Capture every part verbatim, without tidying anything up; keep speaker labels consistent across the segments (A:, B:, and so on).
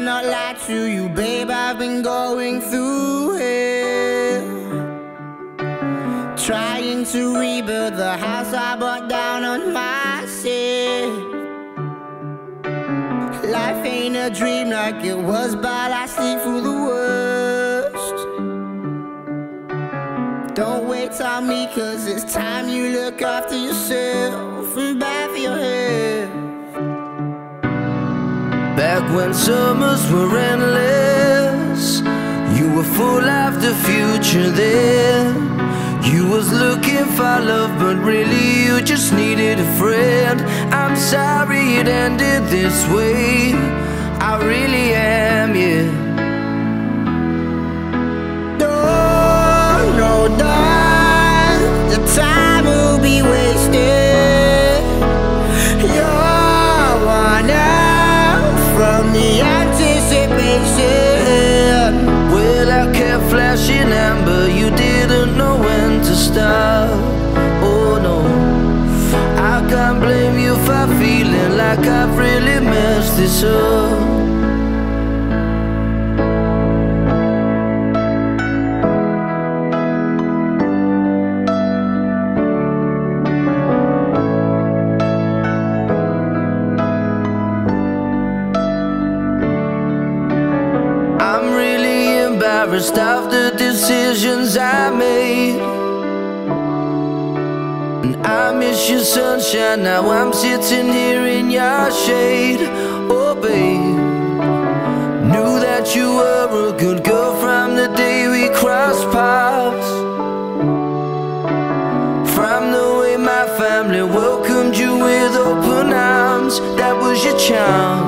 A: not lie to you, babe, I've been going through hell, trying to rebuild the house I brought down on myself. Life ain't a dream like it was, but I sleep through the worst. Don't wait on me, cause it's time you look after yourself and bath your head.
B: Back when summers were endless, you were full of the future then. You was looking for love, but really you just needed a friend. I'm sorry it ended this way, I really am, yeah.
A: Don't know that the time will be wasted. You're one out from the anticipation.
B: Well, I kept flashing amber, you didn't know when to stop. Oh no, I can't blame you for feeling like I've really messed this up. I'm really embarrassed of the decisions I made, and I miss your sunshine, now I'm sitting here in your shade. Oh babe, knew that you were a good girl from the day we crossed paths. From the way my family welcomed you with open arms, that was your charm.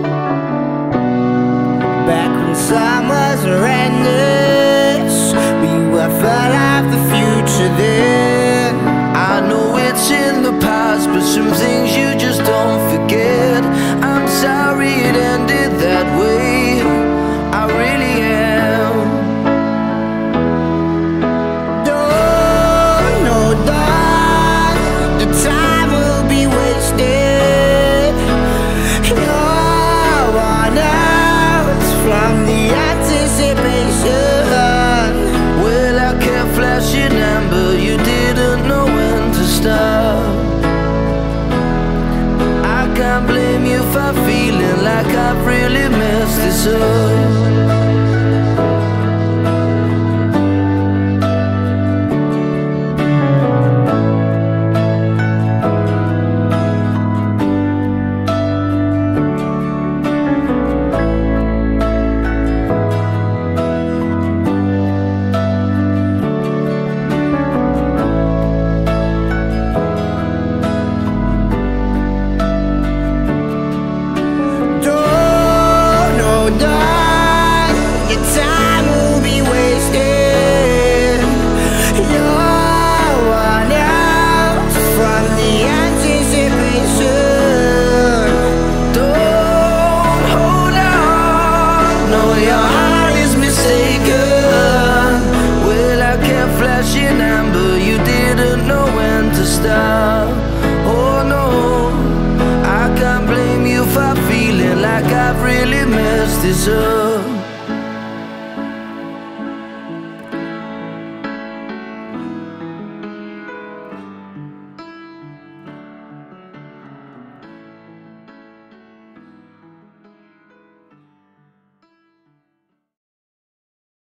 A: Back when summers were endless, we were full of the future then.
B: I know it's in the past, but some things you just don't forget. I'm sorry it ended that way, I really am.
A: Don't know that the time will be wasted. You're one out from the anticipation.
B: Well, I kept flashing amber, you didn't know when to stop. I can't blame you for feeling like I've really messed this up. Oh no, I can't blame you for feeling like I've really messed this up.